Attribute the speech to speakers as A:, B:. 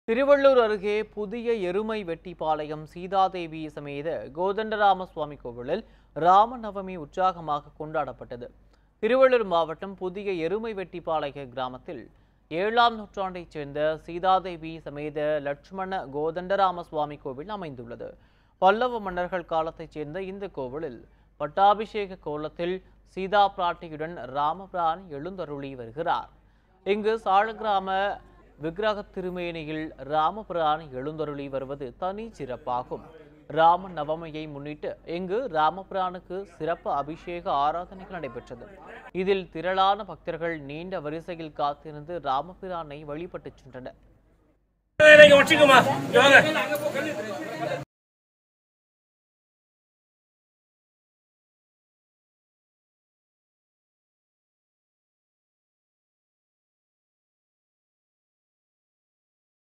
A: திருவள்ளூர் அருகே புதிய எருமை வெட்டிப்பாளையம் சீதாதேவி சமேத கோதண்டராம சுவாமி கோவிலில் ராமநவமி உற்சாகமாக கொண்டாடப்பட்டது. திருவள்ளூர் மாவட்டம் புதிய எருமை வெட்டிப்பாளைய கிராமத்தில் 7ஆம் நூற்றாண்டைச் சேர்ந்த சீதாதேவி சமேத லட்சுமண கோதண்டராம சுவாமி கோவில் அமைந்துள்ளது. பல்லவ மன்னர்கள் காலத்தைச் சேர்ந்த இந்த கோவிலில் பட்டாபிஷேக கோலத்தில் சீதா பிராட்டியுடன் ராமபிரான் எழுந்தருளி வருகிறார். இங்கு சாலக்கிராம விக்கிரக திருமேனியில் ராமபிரான் எழுந்தருளி வருவது தனி சிறப்பாகும். ராம நவமியை முன்னிட்டு இங்கு ராமபிரானுக்கு சிறப்பு அபிஷேக ஆராதனைகள் நடைபெற்றது. இதில் திரளான பக்தர்கள் நீண்ட வரிசையில் காத்திருந்து ராமபிரானை வழிபட்டு சென்றனர்.